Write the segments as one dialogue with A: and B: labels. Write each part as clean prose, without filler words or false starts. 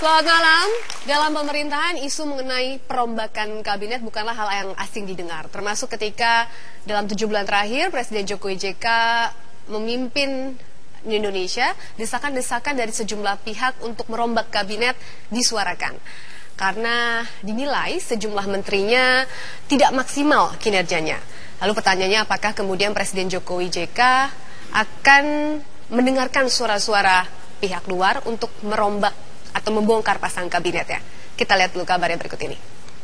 A: Selamat malam. Dalam pemerintahan, isu mengenai perombakan kabinet bukanlah hal yang asing didengar. Termasuk ketika dalam 7 bulan terakhir, Presiden Jokowi JK memimpin Indonesia, desakan-desakan dari sejumlah pihak untuk merombak kabinet disuarakan. Karena dinilai sejumlah menterinya tidak maksimal kinerjanya. Lalu pertanyaannya, apakah kemudian Presiden Jokowi JK akan mendengarkan suara-suara pihak luar untuk merombak atau membongkar pasang kabinetnya? Kita lihat dulu kabar yang berikut ini.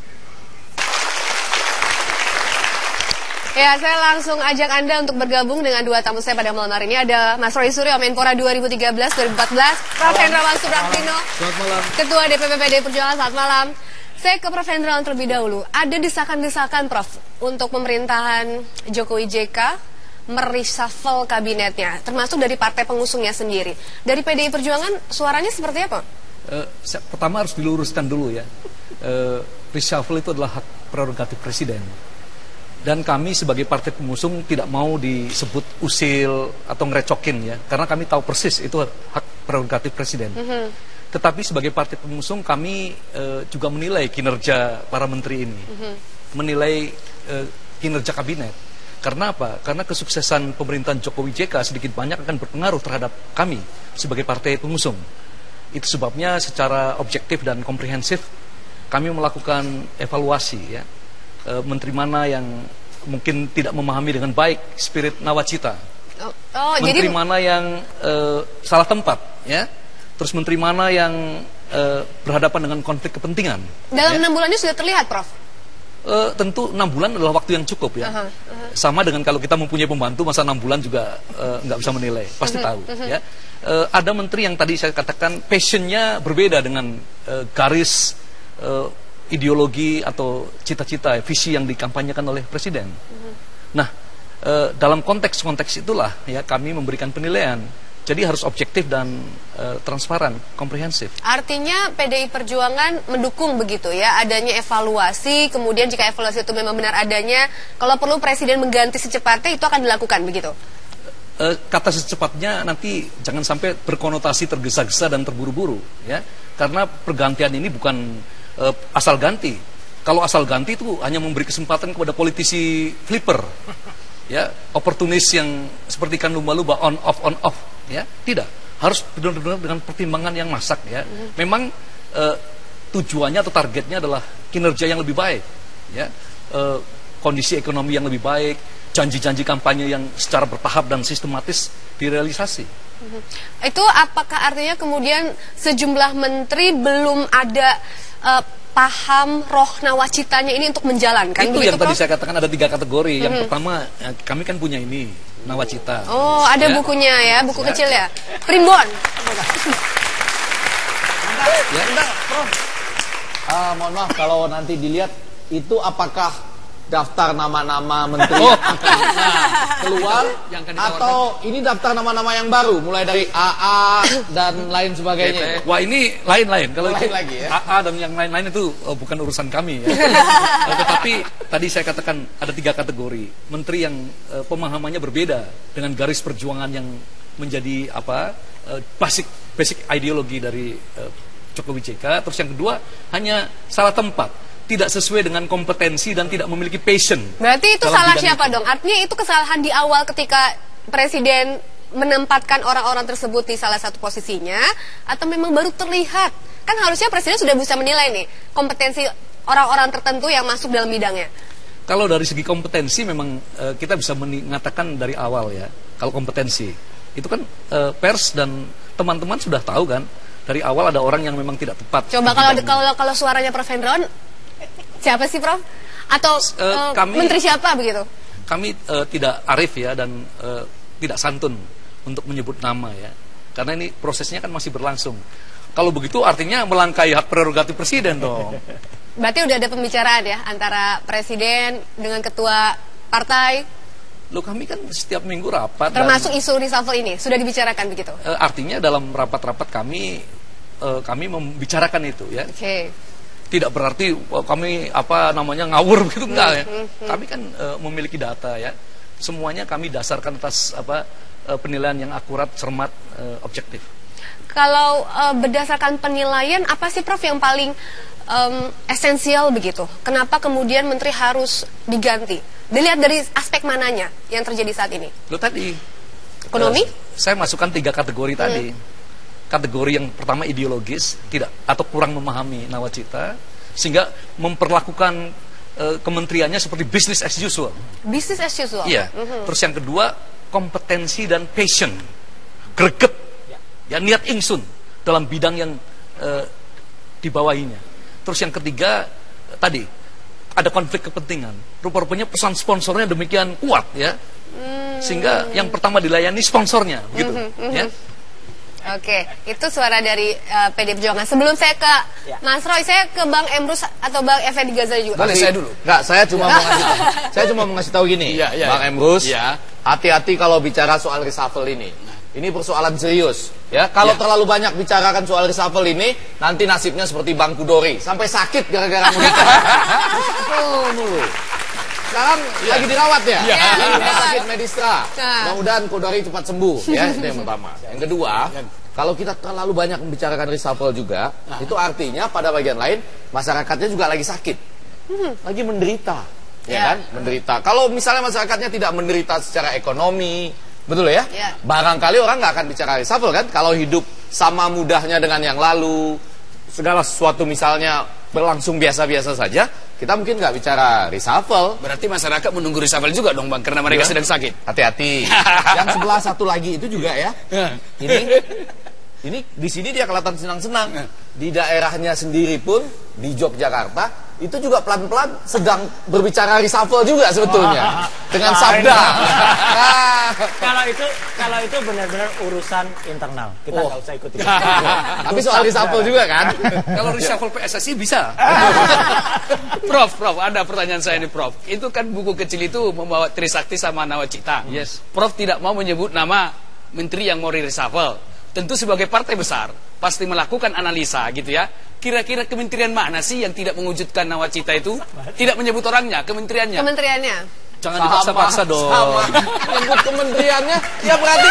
A: Ya, saya langsung ajak Anda untuk bergabung dengan dua tamu saya pada malam hari ini. Ada Mas Roy Suryo, Menpora 2013-2014, Prof. Hendrawan Supraktino, Ketua DPP PDI Perjuangan. Selamat malam. Saya ke Prof. Hendrawan terlebih dahulu. Ada desakan-desakan, Prof, untuk pemerintahan Jokowi JK mereshuffle kabinetnya, termasuk dari partai pengusungnya sendiri. Dari PDI Perjuangan, suaranya seperti apa?
B: Pertama harus diluruskan dulu ya. Reshuffle itu adalah hak prerogatif presiden. Dan kami sebagai partai pengusung tidak mau disebut usil atau ngerecokin ya, karena kami tahu persis itu hak prerogatif presiden. Tetapi sebagai partai pengusung kami juga menilai kinerja para menteri ini, menilai kinerja kabinet. Karena apa? Karena kesuksesan pemerintahan Jokowi JK sedikit banyak akan berpengaruh terhadap kami sebagai partai pengusung. Itu sebabnya secara objektif dan komprehensif kami melakukan evaluasi ya. Menteri mana yang mungkin tidak memahami dengan baik spirit nawacita, menteri mana yang salah tempat ya, terus menteri mana yang berhadapan dengan konflik kepentingan.
A: Dalam 6 bulan ini sudah terlihat, Prof?
B: Tentu 6 bulan adalah waktu yang cukup ya. Sama dengan kalau kita mempunyai pembantu, masa 6 bulan juga nggak bisa menilai, pasti tahu ya. Ada menteri yang tadi saya katakan passionnya berbeda dengan garis ideologi atau cita-cita, visi yang dikampanyekan oleh presiden. Nah, dalam konteks itulah ya kami memberikan penilaian. Jadi harus objektif dan transparan, komprehensif.
A: Artinya PDI Perjuangan mendukung begitu ya, adanya evaluasi, kemudian jika evaluasi itu memang benar adanya, kalau perlu presiden mengganti secepatnya itu akan dilakukan begitu?
B: Kata secepatnya nanti jangan sampai berkonotasi tergesa-gesa dan terburu-buru ya. Karena pergantian ini bukan asal ganti. Kalau asal ganti itu hanya memberi kesempatan kepada politisi flipper, ya, oportunis yang seperti ikan lumba-lumba on off, ya, tidak. Harus benar-benar dengan pertimbangan yang masak, ya. Memang tujuannya atau targetnya adalah kinerja yang lebih baik, ya, kondisi ekonomi yang lebih baik, janji-janji kampanye yang secara bertahap dan sistematis direalisasi.
A: Itu apakah artinya kemudian sejumlah menteri belum ada paham roh nawacitanya ini untuk menjalankan?
B: Itu yang tadi saya katakan ada 3 kategori. Yang pertama, kami kan punya ini nawacita.
A: Oh, ada ya, bukunya ya, buku kecil ya, Primbon.
C: Ya, enggak, Prof. Mohon maaf kalau nanti dilihat itu apakah daftar nama-nama menteri keluar atau ini daftar nama-nama yang baru mulai dari AA dan lain sebagainya.
B: Wah, ini lain-lain. Kalau
C: lain lagi ya.
B: AA dan yang lain-lain itu bukan urusan kami ya. Tetapi tadi saya katakan ada 3 kategori menteri yang pemahamannya berbeda dengan garis perjuangan yang menjadi basic ideologi dari Jokowi JK. Terus yang kedua hanya salah tempat, tidak sesuai dengan kompetensi dan tidak memiliki passion.
A: Berarti itu salah siapa dong? Artinya itu kesalahan di awal ketika presiden menempatkan orang-orang tersebut di salah satu posisinya, atau memang baru terlihat? Kan harusnya presiden sudah bisa menilai nih kompetensi orang-orang tertentu yang masuk dalam bidangnya.
B: Kalau dari segi kompetensi memang kita bisa mengatakan dari awal ya. Kalau kompetensi itu kan pers dan teman-teman sudah tahu kan dari awal ada orang yang memang tidak tepat.
A: Coba kalau suaranya Prof. Hendrawan, siapa sih, Prof? Atau menteri siapa begitu?
B: Kami tidak arif ya dan tidak santun untuk menyebut nama ya. Karena ini prosesnya kan masih berlangsung. Kalau begitu artinya melangkahi hak prerogatif presiden dong.
A: Berarti udah ada pembicaraan ya antara presiden dengan ketua partai?
B: Loh, kami kan setiap minggu rapat.
A: Termasuk isu reshuffle ini sudah dibicarakan begitu?
B: Artinya dalam rapat-rapat kami membicarakan itu ya.
A: Oke.
B: Tidak berarti kami ngawur begitu, enggak ya. Kami kan memiliki data ya. Semuanya kami dasarkan atas penilaian yang akurat, cermat, objektif.
A: Kalau berdasarkan penilaian, apa sih Prof yang paling esensial begitu? Kenapa kemudian menteri harus diganti? Dilihat dari aspek mananya yang terjadi saat ini?
B: Lo tadi
A: Ekonomi?
B: Saya masukkan 3 kategori tadi. Kategori yang pertama ideologis, tidak atau kurang memahami nawacita, sehingga memperlakukan kementeriannya seperti business as usual.
A: Business as usual.
B: Iya. Terus yang kedua, kompetensi dan passion, greget, ya niat ingsun dalam bidang yang dibawahinya. Terus yang ketiga tadi ada konflik kepentingan. Rupa-rupanya pesan sponsornya demikian kuat ya, sehingga yang pertama dilayani sponsornya, gitu. Ya.
A: Oke, itu suara dari PD Perjuangan. Sebelum saya ke Mas Roy, saya ke Bang Emrus atau Bang Effendi Ghazali juga.
C: Boleh saya dulu? Enggak, saya cuma mau ngasih tahu gini, Bang Emrus, hati-hati kalau bicara soal reshuffle ini. Ini persoalan serius, ya. Kalau terlalu banyak bicarakan soal reshuffle ini, nanti nasibnya seperti Bang Kudori, sampai sakit gara-gara membicara reshuffle mulu. Sekarang lagi dirawat ya, di rumah sakit Medistra. Mudah-mudahan Kudori cepat sembuh, ya. Itu yang pertama. Yang kedua, kalau kita terlalu banyak membicarakan reshuffle juga, itu artinya pada bagian lain masyarakatnya juga lagi sakit, lagi menderita, ya kan? Menderita. Kalau misalnya masyarakatnya tidak menderita secara ekonomi, betul ya? Barangkali orang nggak akan bicara reshuffle kan? Kalau hidup sama mudahnya dengan yang lalu, segala sesuatu misalnya berlangsung biasa-biasa saja, kita mungkin nggak bicara reshuffle.
D: Berarti masyarakat menunggu reshuffle juga dong Bang, karena mereka sedang sakit.
C: Hati-hati. Yang sebelah satu lagi itu juga ya. Ini di sini dia kelihatan senang-senang. Di daerahnya sendiri pun di Yogyakarta itu juga pelan-pelan sedang berbicara reshuffle juga sebetulnya dengan sabda.
E: Kalau itu benar-benar urusan internal, kita nggak usah ikuti.
C: Tapi soal reshuffle juga kan?
B: Kalau reshuffle PSSI bisa.
D: Prof, ada pertanyaan saya nih Prof. Itu kan buku kecil itu membawa Trisakti sama Nawacita.
B: Yes.
D: Prof tidak mau menyebut nama menteri yang mau reshuffle. Tentu sebagai partai besar pasti melakukan analisa gitu ya. Kira-kira kementerian mana sih yang tidak mewujudkan nawacita itu? Tidak menyebut orangnya, kementeriannya.
A: Kementeriannya.
B: Jangan dipaksa-paksa dong.
C: Menyebut kementeriannya, ya berarti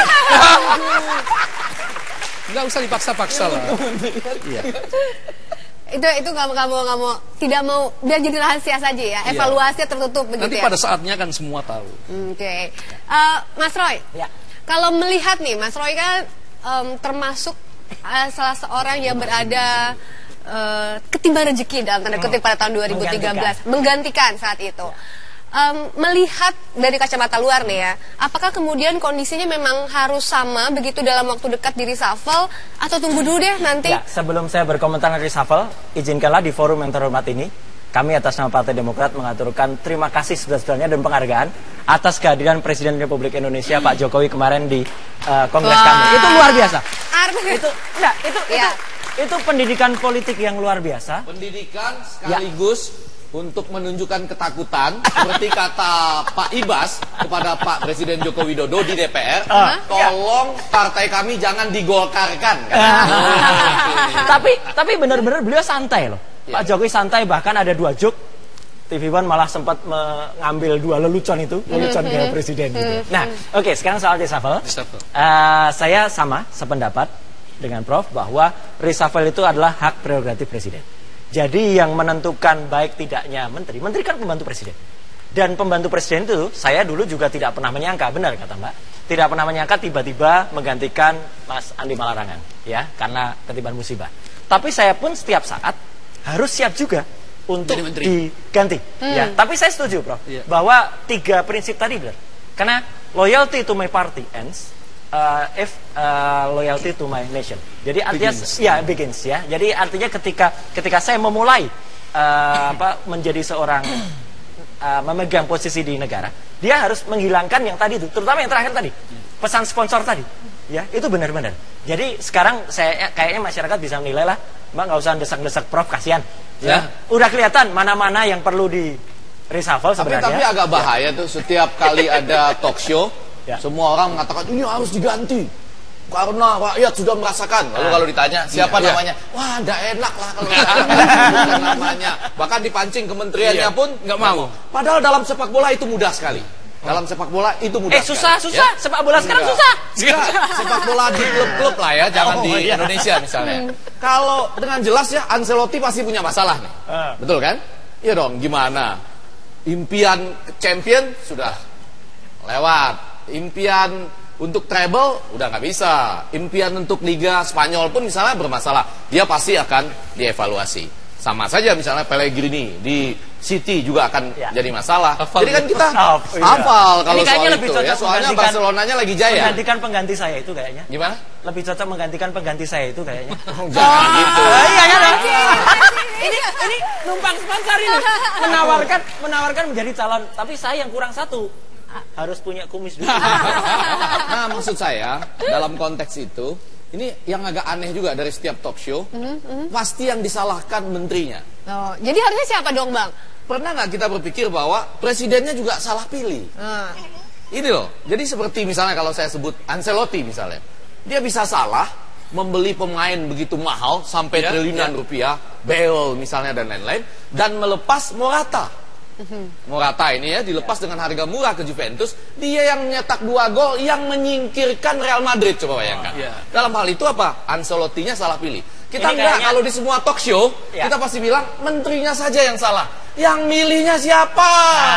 B: nggak usah dipaksa-paksa lah. Iya.
A: Itu kamu tidak mau biar jadi rahasia saja ya. Evaluasinya tertutup begitu.
B: Nanti
A: ya.
B: pada saatnya kan semua tahu.
A: Oke. Mas Roy. Kalau melihat nih, Mas Roy kan termasuk salah seorang yang berada ketimbang rezeki dalam tanda kutip pada tahun 2013, menggantikan saat itu. Melihat dari kacamata luar nih ya, apakah kemudian kondisinya memang harus sama begitu dalam waktu dekat di reshuffle atau tunggu dulu deh nanti?
E: Ya, sebelum saya berkomentar reshuffle, izinkanlah di forum yang terhormat ini kami atas nama Partai Demokrat mengaturkan terima kasih sebesar-besarnya dan penghargaan atas kehadiran Presiden Republik Indonesia Pak Jokowi kemarin di Kongres kami. Itu luar biasa. Itu pendidikan politik yang luar biasa.
C: Pendidikan sekaligus untuk menunjukkan ketakutan seperti kata Pak Ibas kepada Pak Presiden Joko Widodo di DPR, tolong partai kami jangan digolkarkan.
E: Tapi benar-benar beliau santai loh. Pak Jokowi santai, bahkan ada 2 joke. TV One malah sempat mengambil 2 lelucon itu, lelucon gaya presiden gitu. Nah, oke, sekarang soal reshuffle. Saya sama sependapat dengan Prof bahwa reshuffle itu adalah hak prerogatif presiden. Jadi yang menentukan baik tidaknya menteri kan pembantu presiden. Dan pembantu presiden itu saya dulu juga tidak pernah menyangka, benar kata Mbak, tidak pernah menyangka tiba-tiba menggantikan Mas Andi Malarangan, ya, karena ketiban musibah. Tapi saya pun setiap saat harus siap juga untuk diganti. Ya, tapi saya setuju, Prof, bahwa 3 prinsip tadi benar. Karena loyalty to my party ends if loyalty to my nation. Jadi artinya begins ya. Jadi artinya ketika saya memulai menjadi seorang memegang posisi di negara, dia harus menghilangkan yang tadi itu, terutama yang terakhir tadi, pesan sponsor tadi. Ya, itu benar-benar. Jadi sekarang kayaknya masyarakat bisa menilai lah, Mbak nggak usah desak-desak Prof, kasihan. Ya, udah kelihatan mana-mana yang perlu di reshuffle sebenarnya.
C: Tapi agak bahaya tuh setiap kali ada talk show, semua orang mengatakan ini harus diganti karena rakyat sudah merasakan. Lalu kalau ditanya siapa namanya, wah nggak enak lah kalau namanya. Bahkan dipancing kementeriannya pun nggak mau. Padahal dalam sepak bola itu mudah sekali. Dalam sepak bola itu mudah.
E: Susah.
C: Ya?
E: Sepak bola sekarang susah.
C: Sepak bola di klub-klub lah ya, jangan di Indonesia misalnya. Kalau dengan jelas ya Ancelotti pasti punya masalah nih. Betul kan? Iya dong, gimana? Impian champion sudah lewat. Impian untuk treble udah nggak bisa. Impian untuk Liga Spanyol pun misalnya bermasalah. Dia pasti akan dievaluasi. Sama saja misalnya Pellegrini di City juga akan jadi masalah. Jadi kan kita hafal kalau soal itu ya. Soalnya Barcelonanya lagi jaya.
E: Menggantikan pengganti saya itu kayaknya.
C: Gimana?
E: Lebih cocok menggantikan pengganti saya itu kayaknya.
C: Jangan gitu.
E: Iya kan? Ini numpang sponsor ini. Menawarkan menjadi calon, tapi saya yang kurang satu. Harus punya kumis dulu.
C: Nah, maksud saya dalam konteks itu ini yang agak aneh juga dari setiap talk show, pasti yang disalahkan menterinya.
A: Oh, jadi harusnya siapa dong, Bang?
C: Pernah nggak kita berpikir bahwa presidennya juga salah pilih? Ini loh, jadi seperti misalnya kalau saya sebut Ancelotti misalnya, dia bisa salah membeli pemain begitu mahal sampai triliunan rupiah, Bale misalnya dan lain-lain, dan melepas Morata. Morata ini ya dilepas dengan harga murah ke Juventus, dia yang nyetak 2 gol yang menyingkirkan Real Madrid, coba bayangkan. Dalam hal itu apa? Ancelotti-nya salah pilih. Kita enggak, kalau di semua talk show kita pasti bilang menterinya saja yang salah, yang milihnya siapa?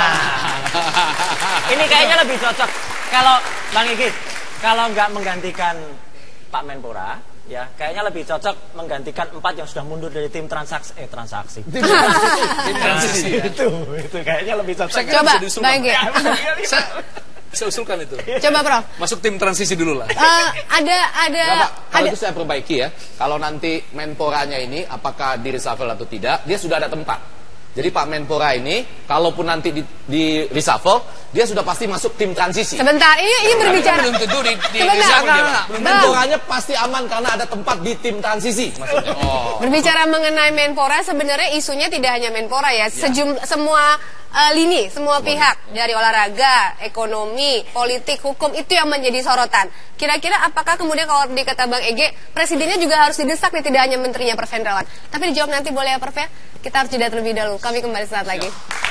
E: Ini kayaknya lebih cocok kalau Bang Iki, kalau nggak menggantikan Pak Menpora, ya kayaknya lebih cocok menggantikan 4 yang sudah mundur dari tim transaksi. Tim transisi. Itu kayaknya lebih cocok.
A: Coba Bang Iki.
B: Saya usulkan itu.
A: Coba Prof.
B: Masuk tim transisi dulu lah.
C: Kalau itu saya perbaiki ya. Kalau nanti Menporanya ini apakah di reshuffle atau tidak, dia sudah ada tempat. Jadi Pak Menpora ini, kalaupun nanti di reshuffle, dia sudah pasti masuk tim transisi.
A: Sebentar, ini berbicara.
D: Belum tentu di
C: reshuffle. Menporanya pasti aman karena ada tempat di tim transisi. Maksudnya.
A: Berbicara mengenai Menpora, sebenarnya isunya tidak hanya Menpora ya. Semua lini, semua pihak dari olahraga, ekonomi, politik, hukum itu yang menjadi sorotan. Kira-kira apakah kemudian kalau dikata Bang Ege, presidennya juga harus didesak nih, tidak hanya menterinya, Prof Hendrawan. Tapi dijawab nanti boleh ya Prof ya? Kita harus jeda terlebih dahulu. Kami kembali saat lagi.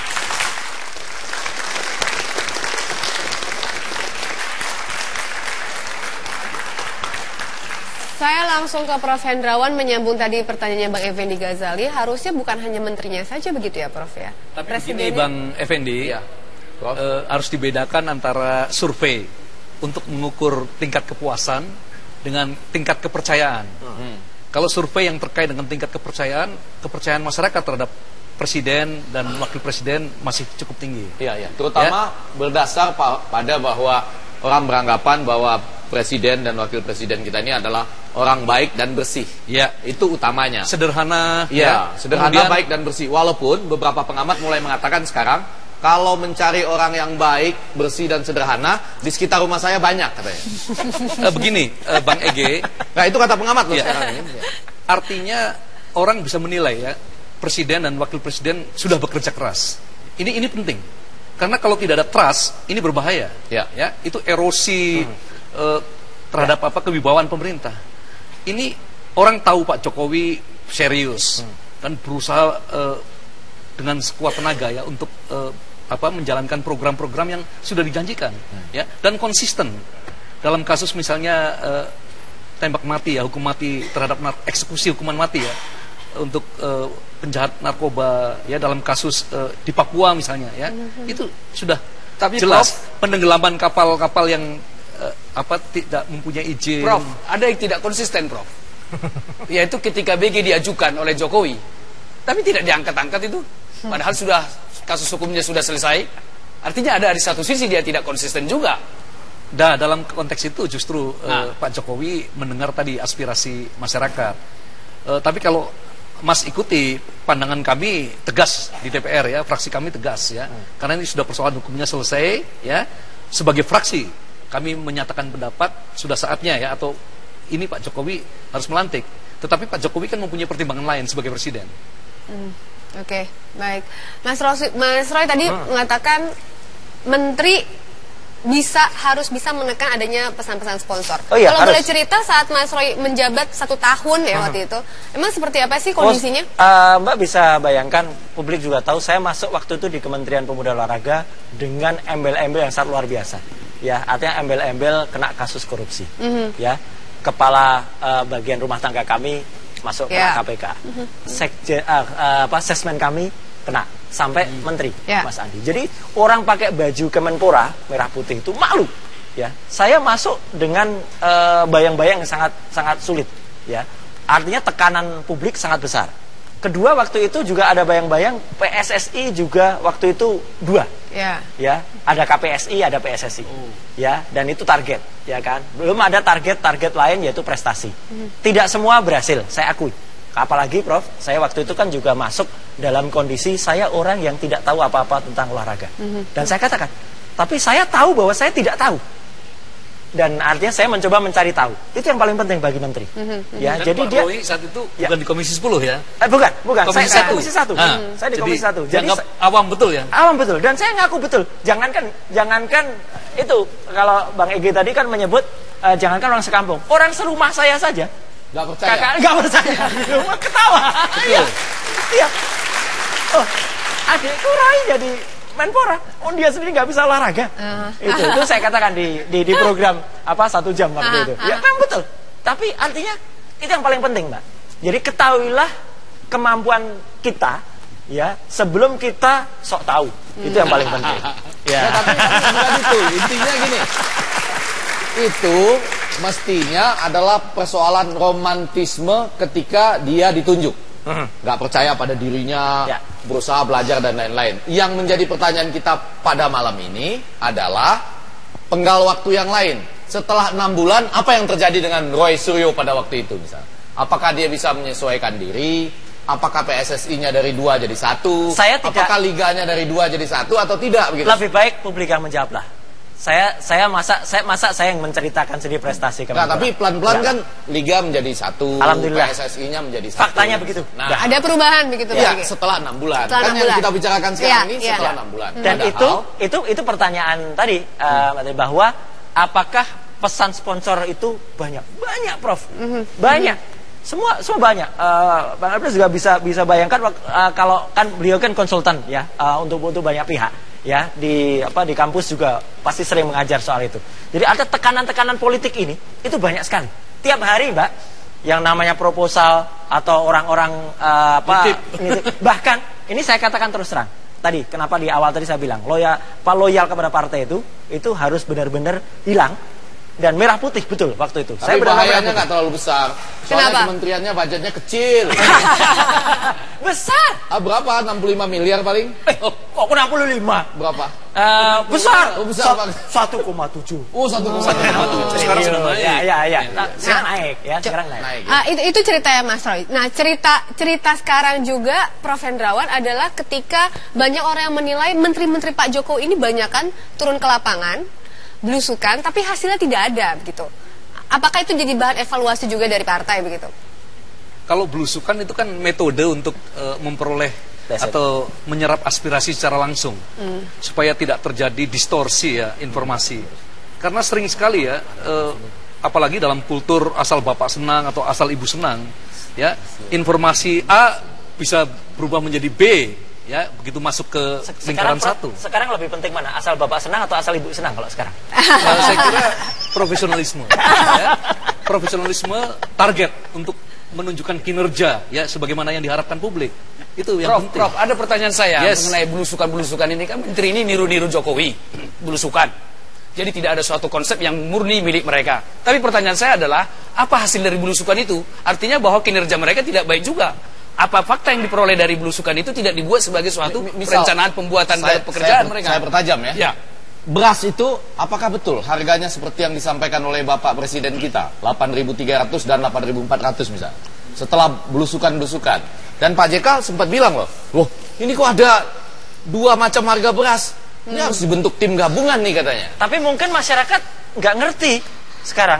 A: Saya langsung ke Prof Hendrawan menyambung tadi pertanyaannya Bang Effendi Ghazali. Harusnya bukan hanya menterinya saja begitu ya Prof ya?
B: Tapi begini Bang Effendi, harus dibedakan antara survei untuk mengukur tingkat kepuasan dengan tingkat kepercayaan. Kalau survei yang terkait dengan tingkat kepercayaan masyarakat terhadap presiden dan wakil presiden masih cukup tinggi.
C: Iya. Terutama berdasar pada bahwa orang beranggapan bahwa presiden dan wakil presiden kita ini adalah orang baik dan bersih.
B: Ya,
C: itu utamanya.
B: Sederhana.
C: Sederhana, kemudian, baik dan bersih. Walaupun beberapa pengamat mulai mengatakan sekarang, kalau mencari orang yang baik, bersih dan sederhana, di sekitar rumah saya banyak katanya.
B: Begini, Bang Ege.
C: Nah itu kata pengamat loh sekarang ini.
B: Artinya orang bisa menilai ya, presiden dan wakil presiden sudah bekerja keras. Ini penting. Karena kalau tidak ada trust, ini berbahaya. Ya, itu erosi terhadap kewibawaan pemerintah. Ini orang tahu Pak Jokowi serius dan berusaha dengan sekuat tenaga ya untuk menjalankan program-program yang sudah dijanjikan, ya, dan konsisten dalam kasus misalnya tembak mati ya, hukum mati terhadap eksekusi hukuman mati ya untuk penjahat narkoba ya dalam kasus di Papua misalnya ya, itu sudah jelas. Penenggelaman kapal-kapal yang tidak mempunyai izin.
D: Prof, ada yang tidak konsisten Prof, yaitu ketika BG diajukan oleh Jokowi tapi tidak diangkat-angkat itu, padahal sudah kasus hukumnya sudah selesai. Artinya ada di satu sisi dia tidak konsisten juga.
B: Dalam konteks itu justru Pak Jokowi mendengar tadi aspirasi masyarakat. Tapi kalau Mas ikuti pandangan kami tegas di DPR ya, fraksi kami tegas ya, karena ini sudah persoalan hukumnya selesai ya. Sebagai fraksi kami menyatakan pendapat sudah saatnya ya, atau ini Pak Jokowi harus melantik. Tetapi Pak Jokowi kan mempunyai pertimbangan lain sebagai presiden.
A: Oke, baik. Mas Roy tadi mengatakan menteri harus bisa menekan adanya pesan-pesan sponsor.
E: Oh iya,
A: kalau
E: harus.
A: boleh cerita saat Mas Roy menjabat 1 tahun ya waktu itu, emang seperti apa sih kondisinya?
E: Mbak bisa bayangkan, publik juga tahu saya masuk waktu itu di Kementerian Pemuda Olahraga dengan embel-embel yang sangat luar biasa. Ya, artinya embel-embel kena kasus korupsi. Ya, kepala bagian rumah tangga kami masuk kena KPK. Sesmen kami kena sampai menteri Mas Andi. Jadi orang pakai baju Kemenpora merah putih itu malu. Ya, saya masuk dengan bayang-bayang yang sangat sulit. Ya, artinya tekanan publik sangat besar. Kedua, waktu itu juga ada bayang-bayang PSSI juga waktu itu 2. Ya, ada KPSI, ada PSSI. Ya, dan itu target, ya kan. Belum ada target lain yaitu prestasi. Tidak semua berhasil, saya akui. Apalagi Prof, saya waktu itu kan juga masuk dalam kondisi saya orang yang tidak tahu apa-apa tentang olahraga. Dan saya katakan, tapi saya tahu bahwa saya tidak tahu. Dan artinya saya mencoba mencari tahu. Itu yang paling penting bagi menteri. Ya,
B: dan
E: jadi
B: Pak
E: dia
B: Roy saat itu bukan di Komisi 10 ya?
E: Bukan.
B: Komisi
E: Saya
B: 1.
E: Komisi 1. Saya di Komisi 1.
B: Jadi awam betul ya?
E: Awam betul. Dan saya ngaku betul. Jangankan itu, kalau Bang Egy tadi kan menyebut jangankan orang sekampung, orang serumah saya saja
C: nggak percaya.
E: Nggak percaya. Ketawa. Iya. Oh, adikku Roy jadi Menpora, dia sendiri nggak bisa olahraga. Itu saya katakan di program 1 jam waktu itu. Ya memang betul. Tapi artinya itu yang paling penting, Mbak. Jadi ketahuilah kemampuan kita, ya, sebelum kita sok tahu. Itu yang paling penting. Ya.
C: Tapi bukan itu. Intinya gini. Itu mestinya adalah persoalan romantisme ketika dia ditunjuk. Nggak percaya pada dirinya, berusaha belajar dan lain-lain. Yang menjadi pertanyaan kita pada malam ini adalah penggal waktu yang lain. Setelah 6 bulan, apa yang terjadi dengan Roy Suryo pada waktu itu misalnya? Apakah dia bisa menyesuaikan diri? Apakah PSSI-nya dari 2 jadi 1?
E: Saya tidak.
C: Apakah liganya dari 2 jadi 1 atau tidak begitu?
E: Lebih baik publik yang menjawablah. Saya yang menceritakan sendiri prestasi kemarin.
C: Nah, tapi pelan-pelan kan liga menjadi 1,
E: Alhamdulillah.
C: PSSI-nya menjadi 1.
E: Faktanya begitu.
C: Nah,
A: ada perubahan begitu
C: ya, setelah 6 bulan.
A: Setelah
C: Kan
A: 6
C: yang
A: bulan.
C: kita bicarakan sekarang ini setelah 6 bulan.
E: Dan itu pertanyaan tadi bahwa apakah pesan sponsor itu banyak Prof. Banyak. Semua banyak. Bang Alfred juga bisa bayangkan kalau kan beliau kan konsultan ya untuk banyak pihak. Ya, di kampus juga pasti sering mengajar soal itu. Jadi ada tekanan-tekanan politik ini itu banyak sekali. Tiap hari, Mbak, yang namanya proposal atau orang-orang bahkan ini saya katakan terus terang. Tadi kenapa di awal tadi saya bilang loyal kepada partai itu harus benar-benar hilang. Dan merah putih betul waktu itu.
C: Tapi bahayanya nggak terlalu besar. Soalnya
A: Kenapa?
C: kementeriannya budgetnya kecil.
E: Besar.
C: Berapa? 65 miliar paling?
E: Kok 65?
C: Berapa?
E: Besar.
C: Oh, besar banget.
E: 1,7.
C: Oh, 1,7.
B: Sekarang sudah naik.
E: Ya. Sekarang naik ya, sekarang naik.
A: Itu ceritanya Mas Roy. Nah, cerita sekarang juga Prof Hendrawan adalah ketika banyak orang yang menilai menteri-menteri Pak Jokowi ini banyakan turun ke lapangan, belusukan, tapi hasilnya tidak ada begitu. Apakah itu jadi bahan evaluasi juga dari partai begitu?
B: Kalau belusukan itu kan metode untuk memperoleh atau menyerap aspirasi secara langsung supaya tidak terjadi distorsi ya informasi. Karena sering sekali ya, apalagi dalam kultur asal bapak senang atau asal ibu senang, ya informasi A bisa berubah menjadi B. Ya, begitu masuk ke lingkaran satu.
E: Sekarang lebih penting mana? Asal bapak senang atau asal ibu senang kalau sekarang?
B: Saya kira profesionalisme. Ya. Profesionalisme target untuk menunjukkan kinerja ya sebagaimana yang diharapkan publik. Itu yang penting.
D: Prof, ada pertanyaan saya mengenai belusukan-belusukan ini kan menteri ini niru-niru Jokowi, belusukan. Jadi tidak ada suatu konsep yang murni milik mereka. Tapi pertanyaan saya adalah, apa hasil dari belusukan itu? Artinya bahwa kinerja mereka tidak baik juga. Apa fakta yang diperoleh dari belusukan itu tidak dibuat sebagai suatu perencanaan pembuatan pekerjaan mereka? Saya
C: bertajam ya.
D: Ya.
C: Beras itu apakah betul harganya seperti yang disampaikan oleh Bapak Presiden kita, 8.300 dan 8.400 misalnya. Setelah belusukan-belusukan. Dan Pak JK sempat bilang loh, ini kok ada 2 macam harga beras. Ini harus dibentuk tim gabungan nih katanya.
E: Tapi mungkin masyarakat nggak ngerti sekarang.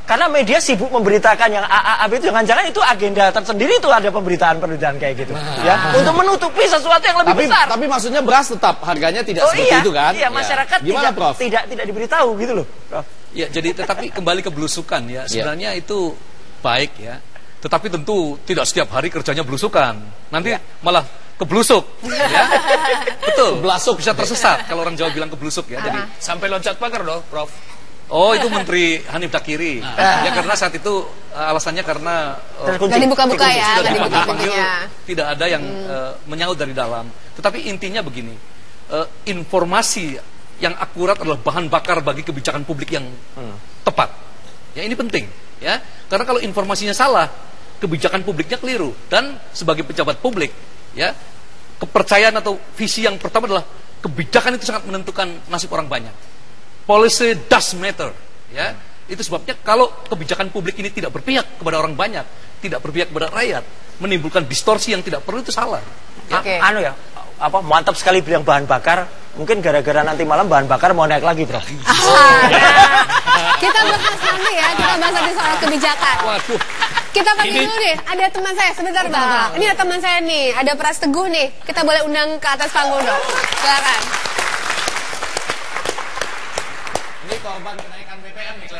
E: Karena media sibuk memberitakan yang A B itu, jangan-jangan itu agenda tersendiri itu ada pemberitaan kayak gitu. Ya, untuk menutupi sesuatu yang lebih besar.
C: Tapi maksudnya beras tetap harganya tidak seperti itu kan?
E: Iya, masyarakat
C: Gimana, Prof?
E: tidak diberitahu gitu loh, Prof.
B: Ya, jadi tetapi kembali ke belusukan ya. Sebenarnya itu baik ya. Tetapi tentu tidak setiap hari kerjanya belusukan. Nanti malah kebelusuk ya. Betul. Belasuk bisa tersesat kalau orang Jawa bilang kebelusuk ya. Jadi
D: Sampai loncat pagar dong, Prof.
B: oh, itu Menteri Hanif Dakiri. Ya karena saat itu alasannya karena
A: nggak dibuka-buka ya, nggak dibuka pintunya.
B: Tidak ada yang menyaut dari dalam. Tetapi intinya begini, informasi yang akurat adalah bahan bakar bagi kebijakan publik yang tepat. Ya, ini penting ya. Karena kalau informasinya salah, kebijakan publiknya keliru. Dan sebagai pejabat publik ya, kepercayaan atau visi yang pertama adalah kebijakan itu sangat menentukan nasib orang banyak. Policy does matter ya. Itu sebabnya kalau kebijakan publik ini tidak berpihak kepada orang banyak, tidak berpihak kepada rakyat, menimbulkan distorsi yang tidak perlu, itu salah
E: ya. Anu ya, apa mantap sekali bilang bahan bakar. Mungkin gara-gara nanti malam bahan bakar mau naik lagi, Bro.
A: Kita bahas nanti ya, kita bahas nanti soal kebijakan.
B: Waduh.
A: Kita panggil dulu deh, ada teman saya, sebentar Bang. Ini ada teman saya nih, ada Pras Teguh nih. Kita boleh undang ke atas panggung dong. Silakan.
C: Ini korban kenaikan BBM nih.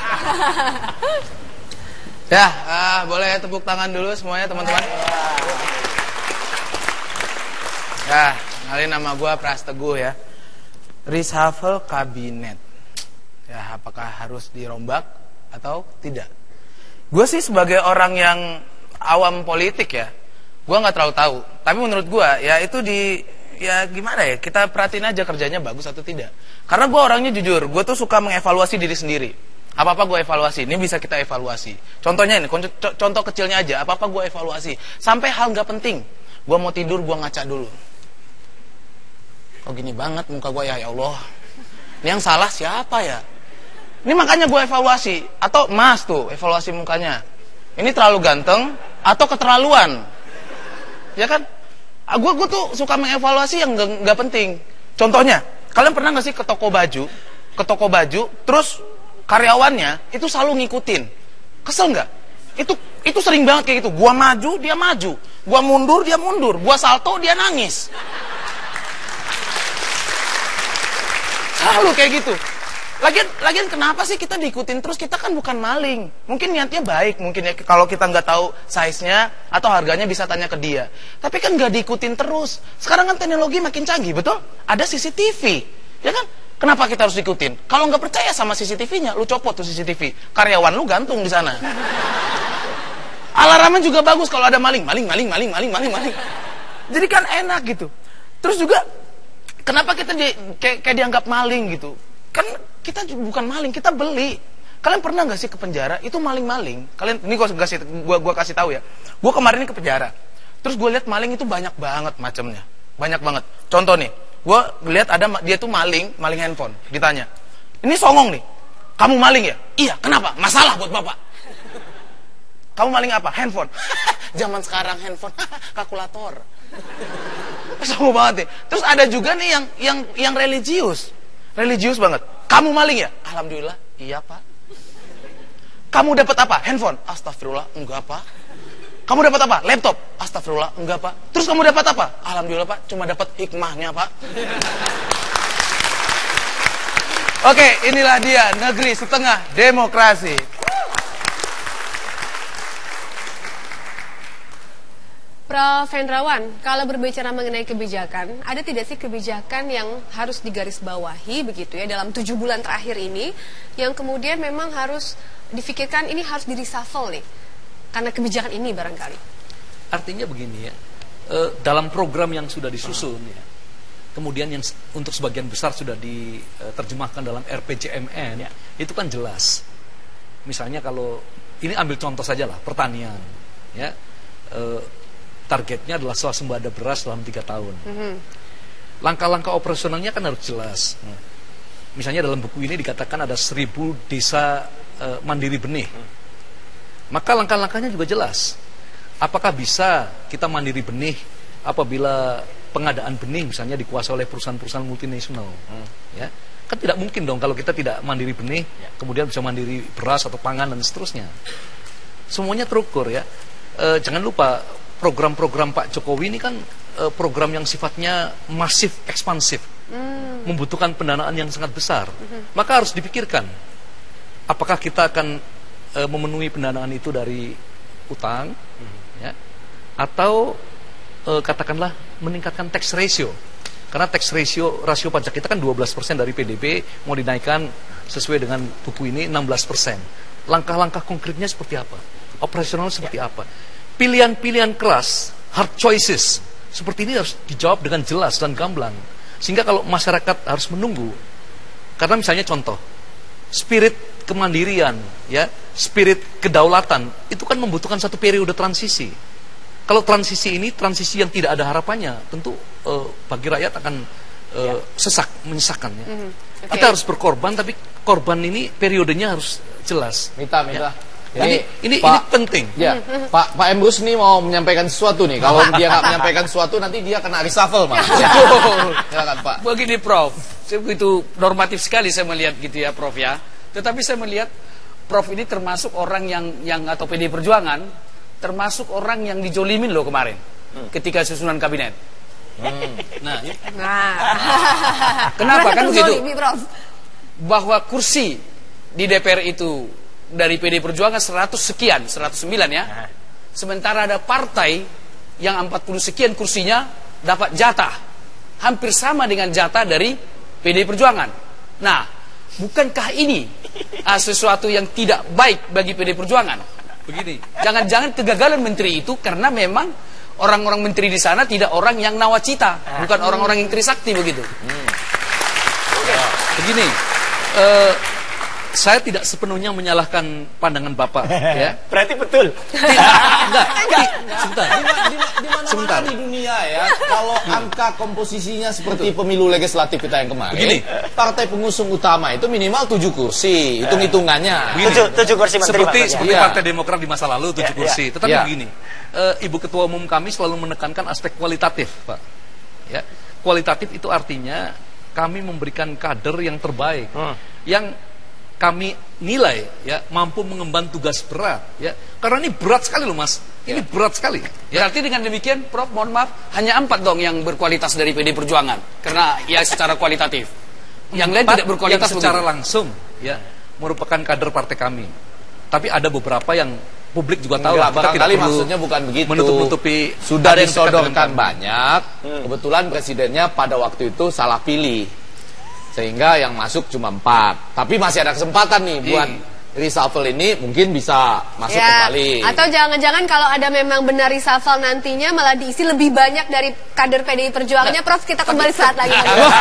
F: Ya, boleh tepuk tangan dulu semuanya teman-teman. Ya, kenalin nama gue Pras Teguh ya. Reshuffle kabinet. Ya, apakah harus dirombak atau tidak? Gue sih sebagai orang yang awam politik ya, gue nggak terlalu tahu. Tapi menurut gue ya itu ya gimana ya, kita perhatiin aja kerjanya bagus atau tidak. Karena gue orangnya jujur, gue tuh suka mengevaluasi diri sendiri. Apa-apa gue evaluasi, ini bisa kita evaluasi. Contohnya ini, contoh kecilnya aja, apa-apa gue evaluasi. Sampai hal nggak penting, gue mau tidur, gue ngaca dulu. Kok gini banget muka gue ya Allah. Ini yang salah siapa ya? Ini makanya gue evaluasi. Atau Mas tuh, evaluasi mukanya. Ini terlalu ganteng atau keterlaluan? Ya kan? Gue tuh suka mengevaluasi yang nggak penting. Contohnya, kalian pernah nggak sih ke toko baju, terus karyawannya itu selalu ngikutin. Kesel nggak? Itu sering banget kayak gitu. Gua maju, dia maju. Gua mundur, dia mundur. Gua salto, dia nangis. Selalu kayak gitu. Lagian kenapa sih kita diikutin terus? Kita kan bukan maling. Mungkin niatnya baik, mungkin ya kalau kita nggak tahu size-nya atau harganya bisa tanya ke dia. Tapi kan nggak diikutin terus. Sekarang kan teknologi makin canggih, betul? Ada CCTV, ya kan? Kenapa kita harus ikutin? Kalau nggak percaya sama CCTV-nya, lu copot tuh CCTV. Karyawan lu gantung di sana. Alarmnya juga bagus kalau ada maling. Jadi kan enak gitu. Terus juga kenapa kita kayak dianggap maling gitu? Kan kita bukan maling, kita beli. Kalian pernah nggak sih ke penjara? Itu maling-maling. Kalian ini gua kasih tahu ya. Gua kemarin ini ke penjara. Terus gue lihat maling itu banyak banget macamnya. Banyak banget. Contoh nih, gue lihat ada dia tuh maling handphone. Ditanya, ini songong nih, kamu maling ya? Iya, kenapa? Masalah buat bapak. Kamu maling apa? Handphone. Zaman sekarang handphone, kalkulator. Songong banget nih. Terus ada juga nih yang religius banget. Kamu maling ya? Alhamdulillah, iya pak. Kamu dapat apa? Handphone. Astagfirullah, enggak pak. Kamu dapat apa? Laptop. Astagfirullah, enggak pak. Terus kamu dapat apa? Alhamdulillah pak, cuma dapat hikmahnya pak. Oke, inilah dia negeri setengah demokrasi.
A: Prof. Hendrawan, kalau berbicara mengenai kebijakan, ada tidak sih kebijakan yang harus digarisbawahi begitu ya dalam 7 bulan terakhir ini, yang kemudian memang harus difikirkan ini harus di-reshuffle nih, karena kebijakan ini barangkali?
B: Artinya begini ya, dalam program yang sudah disusun ya, kemudian yang untuk sebagian besar sudah diterjemahkan dalam RPJMN, ya, itu kan jelas. Misalnya kalau ini ambil contoh saja lah, pertanian, ya, targetnya adalah swasembada beras dalam 3 tahun. Langkah-langkah operasionalnya kan harus jelas. Misalnya dalam buku ini dikatakan ada 1000 desa mandiri benih. Maka langkah-langkahnya juga jelas. Apakah bisa kita mandiri benih apabila pengadaan benih misalnya dikuasai oleh perusahaan-perusahaan multinasional? Ya, Kan tidak mungkin dong kalau kita tidak mandiri benih, kemudian bisa mandiri beras atau pangan dan seterusnya. Semuanya terukur ya. Jangan lupa program-program Pak Jokowi ini kan program yang sifatnya masif, ekspansif, membutuhkan pendanaan yang sangat besar. Maka harus dipikirkan, apakah kita akan memenuhi pendanaan itu dari utang, ya, atau katakanlah meningkatkan tax ratio. Karena tax rasio pajak kita kan 12% dari PDB, mau dinaikkan sesuai dengan buku ini 16%. Langkah-langkah konkretnya seperti apa? Operasional seperti apa? Pilihan-pilihan keras, hard choices, seperti ini harus dijawab dengan jelas dan gamblang. Sehingga kalau masyarakat harus menunggu, karena misalnya contoh, spirit kemandirian, ya, spirit kedaulatan, itu kan membutuhkan satu periode transisi. Kalau transisi ini transisi yang tidak ada harapannya, tentu bagi rakyat akan sesak, menyesakkan. Ya. Kita harus berkorban, tapi korban ini periodenya harus jelas.
C: Mita.
B: Ya.
C: Ini
B: penting.
C: Ya, Pak Emrus nih mau menyampaikan sesuatu nih. Kalau dia nggak menyampaikan sesuatu, nanti dia kena reshuffle, Mas. Silakan, Pak.
D: Begini, Prof. Saya begitu normatif sekali saya melihat gitu ya, Prof ya. Tetapi saya melihat Prof ini termasuk orang yang atau PDI Perjuangan termasuk orang yang dijolimin loh kemarin ketika susunan kabinet. Nah, kenapa kan begitu? Bahwa kursi di DPR itu dari PDI Perjuangan 100 sekian, 109 ya. Sementara ada partai yang 40 sekian kursinya dapat jatah hampir sama dengan jatah dari PDI Perjuangan. Nah, bukankah ini sesuatu yang tidak baik bagi PDI Perjuangan? Begini, jangan-jangan kegagalan menteri itu karena memang orang-orang menteri di sana tidak orang yang nawacita, bukan orang-orang yang trisakti begitu.
B: Begini, saya tidak sepenuhnya menyalahkan pandangan Bapak, ya.
E: Berarti betul.
B: Enggak. Sebentar.
C: Di mana di dunia ya, kalau angka komposisinya seperti pemilu legislatif kita yang kemarin,
B: begini,
C: partai pengusung utama itu minimal 7 kursi, hitung-hitungannya.
E: 7 kursi menteri.
B: Seperti Partai Demokrat di masa lalu 7 kursi. Tetapi begini, Ibu Ketua Umum kami selalu menekankan aspek kualitatif, Pak. Ya, kualitatif itu artinya kami memberikan kader yang terbaik, yang kami nilai ya mampu mengemban tugas berat ya, karena ini berat sekali loh Mas, ini berat sekali ya.
D: Berarti dengan demikian Prof, mohon maaf, hanya 4 dong yang berkualitas dari PDI Perjuangan karena ya secara kualitatif, yang lain tidak berkualitas
B: yang secara langsung ya merupakan kader partai kami, tapi ada beberapa yang publik juga tahu lah,
C: barangkali maksudnya bukan begitu,
B: menutup-nutupi.
C: Sudah disodorkan banyak, kebetulan presidennya pada waktu itu salah pilih, sehingga yang masuk cuma 4. Tapi masih ada kesempatan nih buat reshuffle ini, mungkin bisa masuk kembali.
A: Atau jangan-jangan kalau ada memang benar reshuffle nantinya malah diisi lebih banyak dari kader PDI Perjuangannya. Prof, kita kembali saat lagi.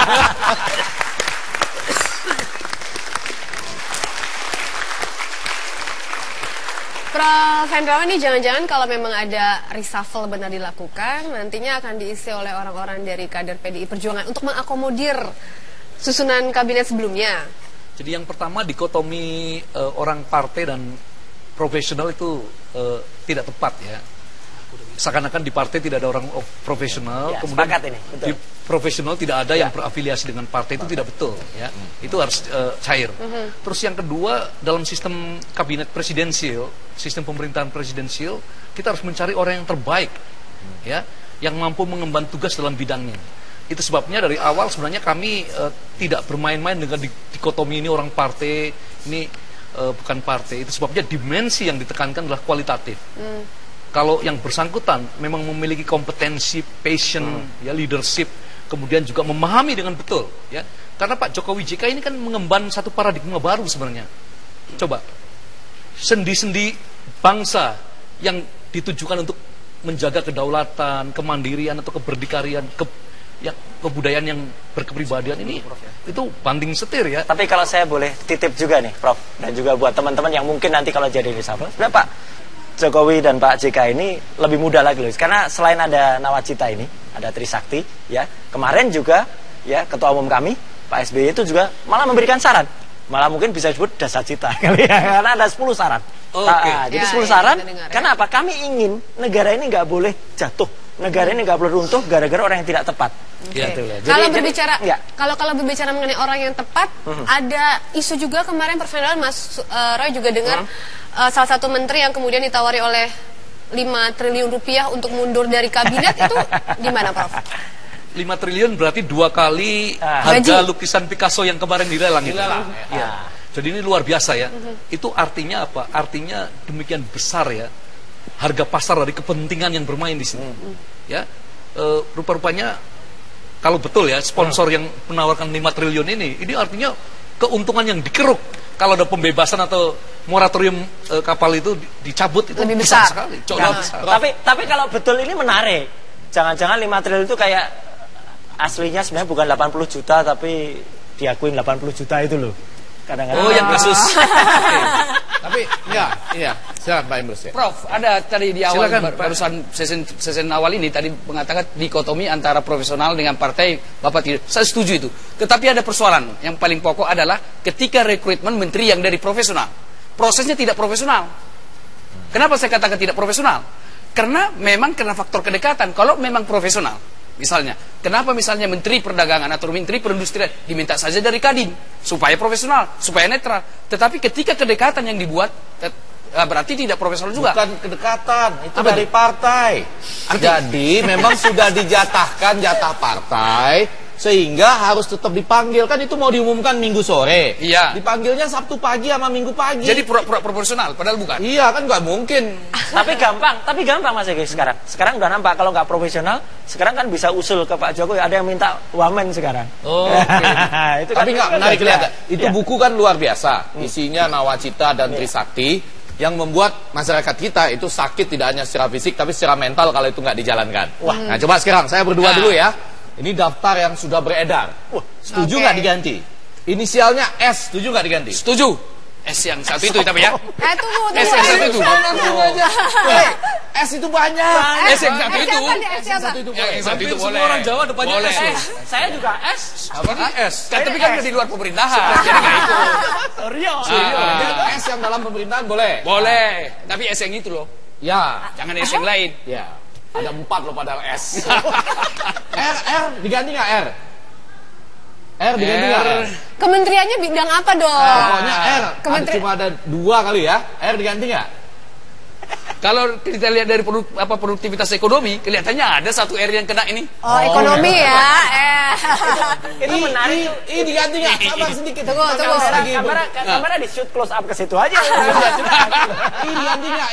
A: Prof Hendrawan, ini jangan-jangan kalau memang ada reshuffle benar dilakukan, nantinya akan diisi oleh orang-orang dari kader PDI Perjuangan untuk mengakomodir susunan kabinet sebelumnya.
B: Jadi yang pertama, dikotomi orang partai dan profesional itu tidak tepat ya. Seakan-akan di partai tidak ada orang profesional, kemudian
E: ini,
B: di profesional tidak ada yang berafiliasi dengan partai, itu tidak betul ya. Itu harus cair. Terus yang kedua, dalam sistem kabinet presidensial, sistem pemerintahan presidensial, kita harus mencari orang yang terbaik ya, yang mampu mengemban tugas dalam bidangnya. Itu sebabnya dari awal sebenarnya kami tidak bermain-main dengan dikotomi ini orang partai, ini bukan partai. Itu sebabnya dimensi yang ditekankan adalah kualitatif. Kalau yang bersangkutan memang memiliki kompetensi, passion, ya, leadership, kemudian juga memahami dengan betul, ya. Karena Pak Jokowi JK ini kan mengemban satu paradigma baru sebenarnya. Coba, sendi-sendi bangsa yang ditujukan untuk menjaga kedaulatan, kemandirian atau keberdikarian, kebudayaan yang berkepribadian ini itu banding setir ya.
E: Tapi kalau saya boleh titip juga nih Prof, dan juga buat teman-teman yang mungkin nanti kalau jadi reshuffle, sebenarnya Pak Jokowi dan Pak JK ini lebih muda lagi loh, karena selain ada nawacita ini, ada Trisakti ya, kemarin juga ya ketua umum kami Pak SBY itu juga malah memberikan saran, malah mungkin bisa disebut dasar cita karena ada 10 saran. Jadi 10 saran, karena apa? Kami ingin negara ini nggak boleh jatuh, negara ini nggak boleh runtuh gara-gara orang yang tidak tepat.
B: Ya.
A: Kalau berbicara kalau berbicara mengenai orang yang tepat, ada isu juga kemarin Pervendawan Mas Roy juga dengar salah satu menteri yang kemudian ditawari oleh 5 triliun rupiah untuk mundur dari kabinet itu gimana, Prof?
B: 5 triliun berarti 2 kali harga lukisan Picasso yang kemarin dilelang. Ya. Jadi ini luar biasa ya. Itu artinya apa? Artinya demikian besar ya harga pasar dari kepentingan yang bermain di sini. Ya, rupa-rupanya kalau betul ya sponsor yang menawarkan 5 triliun ini artinya keuntungan yang dikeruk. Kalau ada pembebasan atau moratorium kapal itu dicabut itu
A: lebih besar
B: sekali.
E: Besar. Tapi kalau betul ini menarik. Jangan-jangan 5 triliun itu kayak aslinya sebenarnya bukan 80 juta tapi diakuin 80 juta itu loh. Kadang-kadang.
B: Oh, yang kasus.
C: Tapi iya, silakan Pak Emrus ya.
D: Prof, ada tadi di awal
B: Silakan,
D: barusan sesi awal ini tadi mengatakan dikotomi antara profesional dengan partai, Bapak tidak. Saya setuju itu. Tetapi ada persoalan yang paling pokok adalah ketika rekrutmen menteri yang dari profesional, prosesnya tidak profesional. Kenapa saya katakan tidak profesional? Karena memang karena faktor kedekatan. Kalau memang profesional, misalnya, kenapa misalnya Menteri Perdagangan atau Menteri Perindustrian diminta saja dari Kadin supaya profesional, supaya netral. Tetapi ketika kedekatan yang dibuat berarti tidak profesional juga.
C: Bukan kedekatan, itu dari partai. Jadi memang sudah dijatahkan jatah partai sehingga harus tetap dipanggil. Kan itu mau diumumkan Minggu sore.
D: Iya.
C: Dipanggilnya Sabtu pagi sama Minggu pagi.
D: Jadi pura-pura proporsional padahal bukan.
C: Iya kan nggak mungkin.
E: Tapi gampang Mas Egi sekarang. Sekarang udah nampak kalau nggak profesional, sekarang kan bisa usul ke Pak Jokowi. Ada yang minta wamen sekarang.
C: Oh,
E: itu
C: tapi nggak menarik kelihatan. Itu
E: ya.
C: buku kan luar biasa. Isinya Nawacita dan Trisakti yang membuat masyarakat kita itu sakit tidak hanya secara fisik tapi secara mental kalau itu nggak dijalankan. Nah coba sekarang saya berdua dulu ya. Ini daftar yang sudah beredar. Setuju nggak diganti? Inisialnya S, setuju nggak diganti?
D: Setuju. S yang satu itu tapi ya.
A: Tunggu.
D: S yang satu itu.
C: S itu banyak.
D: S yang satu itu.
C: S yang satu itu boleh.
D: Yang satu itu boleh.
B: Semua orang Jawa depannya
D: boleh.
B: S.
E: Saya juga S.
B: Apa S?
D: Tapi kan di luar pemerintahan. Jadi nggak itu.
C: S yang dalam pemerintahan boleh.
D: Boleh. Tapi S yang itu loh.
C: Ya.
D: Jangan S yang lain.
C: Ya. Ada 4 loh padahal S. R diganti nggak R? R diganti nggak R?
A: Kementeriannya bidang apa dong?
C: Pokoknya R. Cuma ada 2 kali ya. R diganti nggak?
D: Kalau kita lihat dari produktivitas ekonomi, kelihatannya ada 1 R yang kena ini.
A: Oh, ekonomi ya.
E: Itu menarik.
C: I diganti nggak? Sabar sedikit.
A: Tunggu.
E: Kamera di shoot close up ke situ aja.
C: I diganti nggak?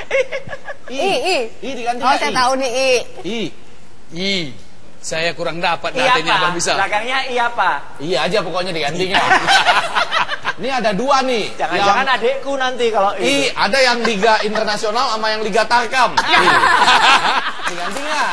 C: I diganti
A: Oh,
C: nggak?
A: saya tahu nih
D: I. Saya kurang dapat
E: Iya
D: datanya
E: apa?
D: Abang bisa.
E: Belakangnya iya apa?
C: Iya aja pokoknya digantinya. Ini ada 2 nih.
E: Jangan-jangan adekku nanti kalau
C: I ada yang Liga Internasional sama yang Liga Tarkam. Diganti nggak?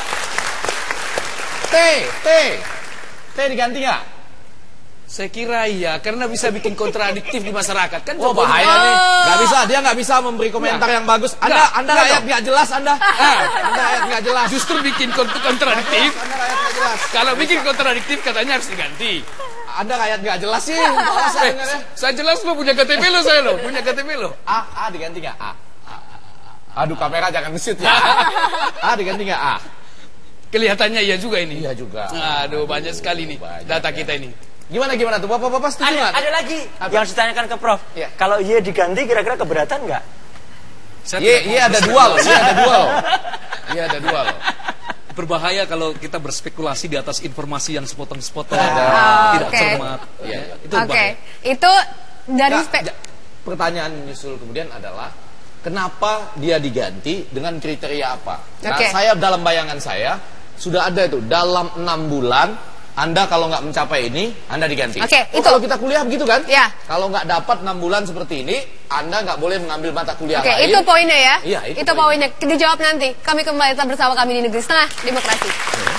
C: T diganti nggak?
D: Saya kira iya, karena bisa bikin kontradiktif di masyarakat kan.
C: Oh bahaya nih, nggak bisa, dia nggak bisa memberi komentar yang bagus. Anda rakyat nggak jelas, Anda rakyat nggak jelas.
D: Justru bikin kontradiktif.
C: Anda rakyat nggak jelas.
D: Kalau bikin kontradiktif katanya harus diganti.
C: Anda rakyat nggak jelas sih.
D: Saya jelas lo punya KTP lo, saya lo punya KTP lo.
C: A diganti nggak? A. Aduh kamera jangan nge-shoot ya. A diganti nggak? A.
D: Kelihatannya iya juga ini.
C: Iya juga.
D: Aduh banyak sekali nih data kita ini.
C: Gimana tuh bapak-bapak setuju nggak?
E: Ada lagi yang harus ditanyakan ke Prof.
C: Ya.
E: Kalau Y diganti kira-kira keberatan nggak?
C: Iya ada 2 loh. Iya ada 2 loh.
B: Berbahaya kalau kita berspekulasi di atas informasi yang sepotong-sepotong tidak cermat. Itu berbahaya.
A: Itu dari
C: pertanyaan nyusul kemudian adalah kenapa dia diganti dengan kriteria apa? Nah, saya dalam bayangan saya sudah ada itu dalam 6 bulan Anda kalau nggak mencapai ini, Anda diganti.
A: Itu.
C: Kalau kita kuliah begitu kan?
A: Ya.
C: Kalau nggak dapat 6 bulan seperti ini, Anda nggak boleh mengambil mata kuliah lain.
A: Itu poinnya ya?
C: Iya,
A: itu poinnya. Dijawab nanti. Kami kembali tetap bersama kami di Negeri Setengah Demokrasi.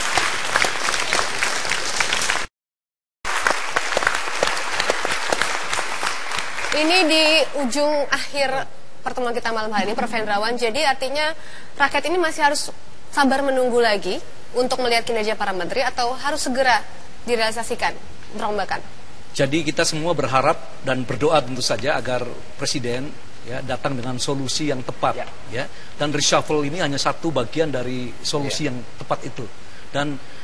A: Ini di ujung akhir pertemuan kita malam hari ini, Prof. Hendrawan. Jadi artinya rakyat ini masih harus sabar menunggu lagi untuk melihat kinerja para menteri atau harus segera direalisasikan perombakan?
B: Jadi kita semua berharap dan berdoa tentu saja agar Presiden ya datang dengan solusi yang tepat dan reshuffle ini hanya satu bagian dari solusi yang tepat itu. Dan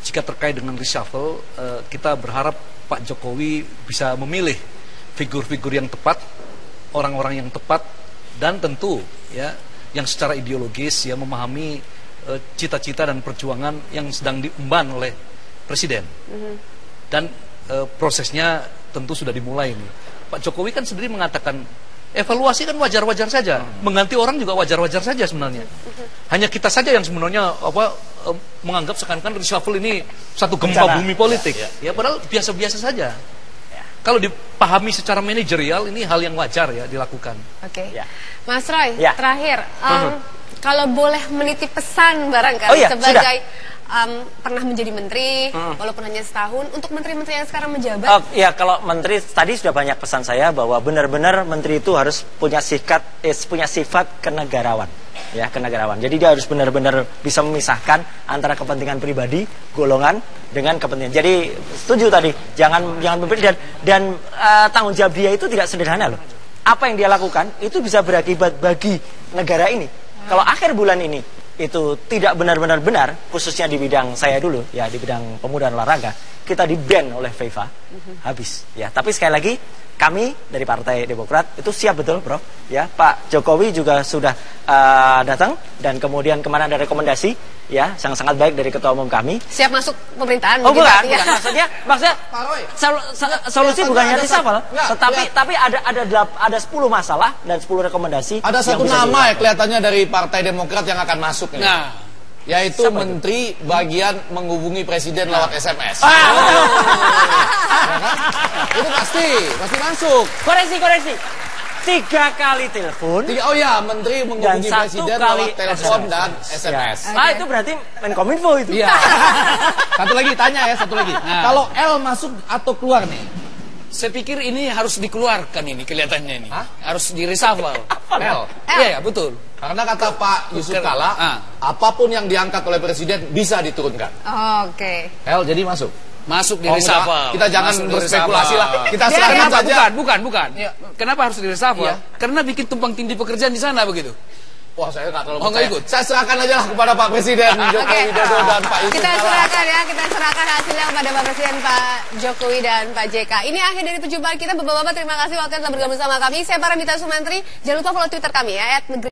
B: jika terkait dengan reshuffle, kita berharap Pak Jokowi bisa memilih figur-figur yang tepat, orang-orang yang tepat, dan tentu ya yang secara ideologis ya memahami cita-cita dan perjuangan yang sedang diemban oleh Presiden. Dan prosesnya tentu sudah dimulai nih. Pak Jokowi kan sendiri mengatakan evaluasi kan wajar-wajar saja, mengganti orang juga wajar-wajar saja sebenarnya. Hanya kita saja yang sebenarnya menganggap seakan-akan reshuffle ini satu gempa bumi politik. Ya padahal biasa-biasa saja. Kalau dipahami secara manajerial ini hal yang wajar ya dilakukan.
A: Oke. Mas Roy, terakhir kalau boleh menitip pesan barangkali sebagai pernah menjadi menteri, walaupun hanya setahun, untuk menteri-menteri yang sekarang menjabat.
E: Ya, kalau menteri tadi sudah banyak pesan saya bahwa benar-benar menteri itu harus punya sifat kenegarawan, ya kenegarawan. Jadi dia harus benar-benar bisa memisahkan antara kepentingan pribadi, golongan dengan kepentingan. Jadi setuju tadi, jangan memberi dan tanggung jawab dia itu tidak sederhana loh. Apa yang dia lakukan itu bisa berakibat bagi negara ini. Kalau akhir bulan ini itu tidak benar-benar benar, khususnya di bidang saya dulu, ya di bidang pemuda dan olahraga, kita di-ban oleh FIFA, habis. Ya, tapi sekali lagi kami dari Partai Demokrat itu siap betul, bro. Ya, Pak Jokowi juga sudah datang dan kemudian kemarin ada rekomendasi, ya, sangat-sangat baik dari Ketua Umum kami.
A: Siap masuk pemerintahan?
E: Oh bukan. Maksudnya solusi bukan hanya reshuffle, tapi ada 10 masalah dan 10 rekomendasi.
C: Ada satu nama ya kelihatannya dari Partai Demokrat yang akan masuk nih. Nah, yaitu menteri bagian menghubungi presiden lewat SMS. Itu pasti masuk.
E: Koreksi. 3 kali telepon.
C: Oh ya, menteri menghubungi presiden lewat telepon dan SMS.
E: Itu berarti Menkominfo itu.
C: Iya. Satu lagi tanya ya, Kalau L masuk atau keluar nih?
D: Saya pikir ini harus dikeluarkan ini kelihatannya ini. Harus di reshuffle.
C: L.
D: Iya, betul.
C: Karena kata Pak Yusuf Kala, apapun yang diangkat oleh presiden bisa diturunkan.
A: Oke.
C: L jadi masuk
D: di reshuffle.
C: Kita jangan berspekulasi lah. Kita serahkan saja.
D: Bukan. Kenapa harus di reshuffle? Karena bikin tumpang tindih pekerjaan di sana begitu.
C: Wah, saya nggak terlalu percaya. Ikut. Saya serahkan aja lah kepada Pak Presiden Joko Widodo dan Pak Yusuf Kala.
A: Kita serahkan hasilnya kepada Pak Presiden Pak Jokowi dan Pak JK. Ini akhir dari perjumpaan kita. Bapak-bapak terima kasih waktu telah bergabung sama kami. Saya Paramita Sumantri. Jangan lupa follow Twitter kami ya